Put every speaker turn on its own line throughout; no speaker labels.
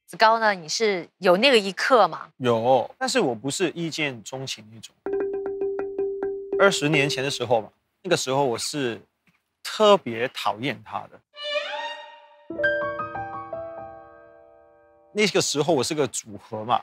子高呢，你是有那个一刻吗？
有，但是我不是一见钟情那种。20年前的时候吧，那个时候我是特别讨厌他的。那个时候我是个组合嘛，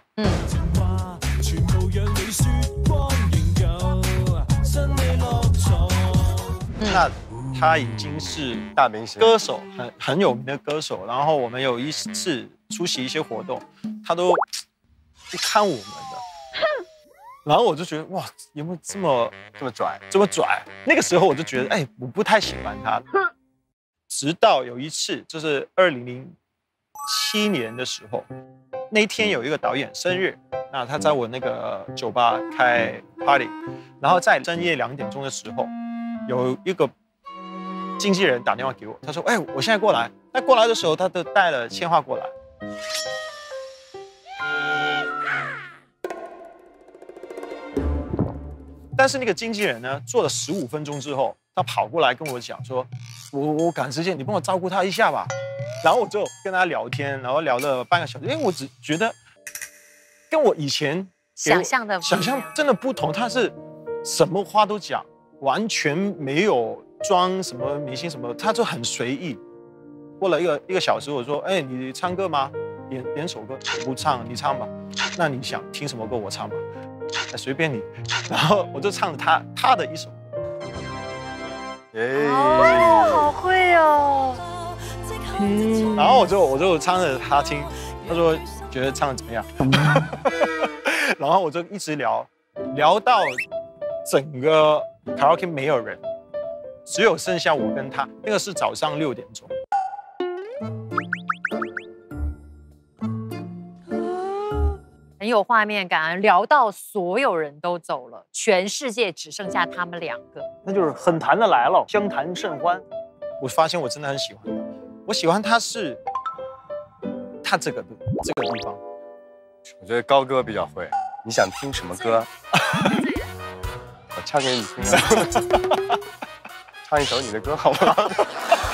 他已经是
大明星
歌手，很有名的歌手。然后我们有一次出席一些活动，他都不看我们的。然后我就觉得哇，有没有这么拽？那个时候我就觉得，哎，我不太喜欢他。直到有一次，就是2007年的时候，那一天有一个导演生日，那他在我那个酒吧开 party， 然后在深夜2点钟的时候，有一个经纪人打电话给我，他说：“哎，我现在过来。”那过来的时候，他都带了鲜花过来。但是那个经纪人呢，做了15分钟之后，他跑过来跟我讲说：“我赶时间，你帮我照顾他一下吧。”然后我就跟他聊天，然后聊了半个小时，因为我只觉得跟我以前
想象
真的不同，他是什么话都讲，完全没有装什么明星什么，他就很随意。过了一个小时，我说：“哎，你唱歌吗？点首歌。”我不唱，你唱吧。那你想听什么歌，我唱吧。随便你。然后我就唱了他的一首歌。
哦，好会哦。
然后我就唱着他听，他说觉得唱的怎么样？然后我就一直聊到整个卡拉 OK 没有人，只有剩下我跟他。那个是早上6点钟。
很有画面感，聊到所有人都走了，全世界只剩下他们2个，
那就是很谈的来了，相谈甚欢。
我发现我真的很喜欢他，我喜欢他是他这个地方。
我觉得高哥比较会。你想听什么歌？我唱给你听啊。唱一首你的歌好吗？